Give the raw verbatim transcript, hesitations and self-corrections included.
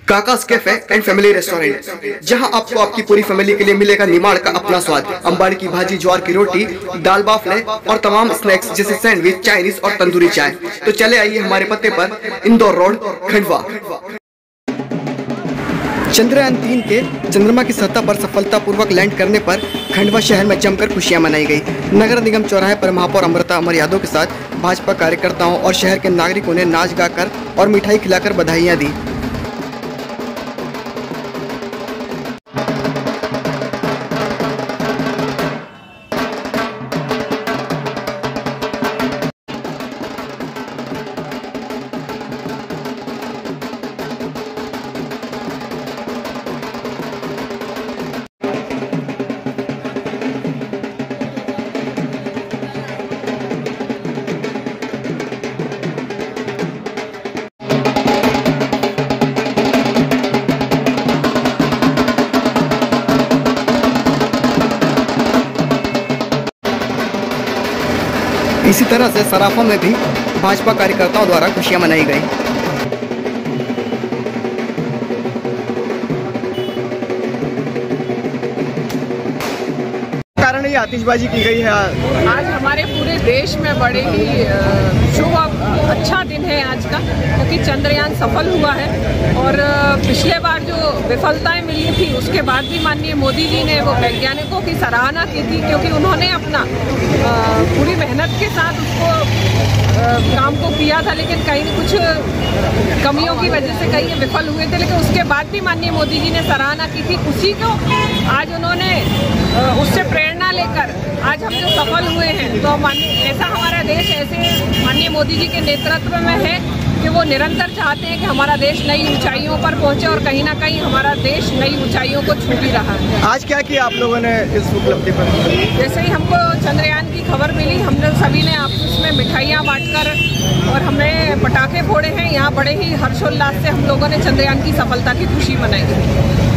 Kakas cafe and family restaurant, जहां आपको आपकी पूरी फैमिली के लिए मिलेगा निमाड़ का अपना स्वाद। अंबाड़ी की भाजी, ज्वार की रोटी, दाल बाफले और तमाम स्नैक्स जैसे सैंडविच, चाइनीज और तंदूरी चाय। तो चले आइए हमारे पते पर, इंदौर रोड, खंडवा। चंद्रयान तीन के चंद्रमा की सतह पर सफलतापूर्वक लैंड करने पर खंडवा शहर में जमकर खुशियां मनाई गई। नगर निगम चौराहे पर महापौर अमृता अमर यादव के साथ भाजपा कार्यकर्ताओं और शहर के नागरिकों ने नाच गाकर और मिठाई खिलाकर बधाइयां दी। इसी तरह से सराफा में भी भाजपा कार्यकर्ताओं द्वारा खुशियां मनाई गई। कारण ये आतिशबाजी की गई है। आज हमारे पूरे देश में बड़े ही शुभ अच्छा दिन है आज का, क्योंकि चंद्रयान सफल हुआ है। और पिछले बार जो विफलताएं मिली थी उसके बाद भी माननीय मोदी जी ने वो वैज्ञानिकों की सराहना की थी, क्योंकि उन्होंने अपना पूरी मेहनत के साथ उसको काम को किया था, लेकिन कहीं कुछ कमियों की वजह से कहीं विफल हुए थे। लेकिन उसके बाद भी माननीय मोदी जी ने सराहना की थी। उसी को आज उन्होंने उससे प्रेरणा लेकर आज हम जो सफल हुए हैं, तो माननीय ऐसा हमारा देश ऐसे माननीय मोदी जी के नेतृत्व में है कि वो निरंतर चाहते हैं कि हमारा देश नई ऊंचाइयों पर पहुंचे, और कहीं ना कहीं हमारा देश नई ऊंचाइयों को छू भी रहा है। आज क्या किया आप लोगों ने इस उपलब्धि पर? जैसे ही हमको चंद्रयान की खबर मिली, हमने सभी ने आपस में मिठाइयाँ बांटकर और हमने पटाखे फोड़े हैं। यहाँ बड़े ही हर्षोल्लास से हम लोगों ने चंद्रयान की सफलता की खुशी मनाई।